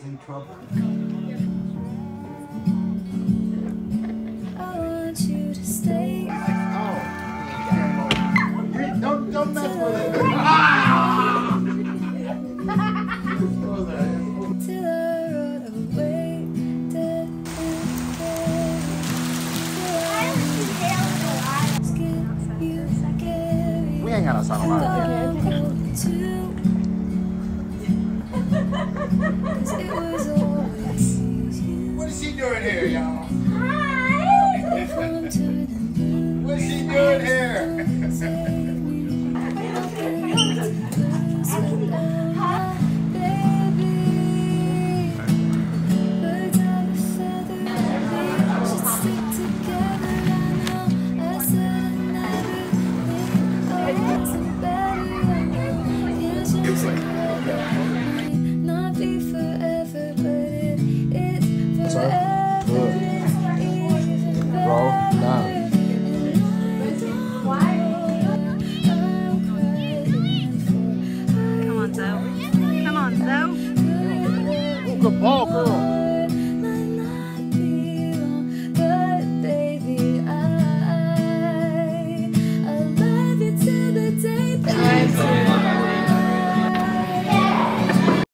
in trouble. I want you to stay. Oh, don't mess with it. Till I rode away. We ain't got no song about it. What is she doing here, y'all? What's she doing here? Come on, Zoe. Good ball, girl.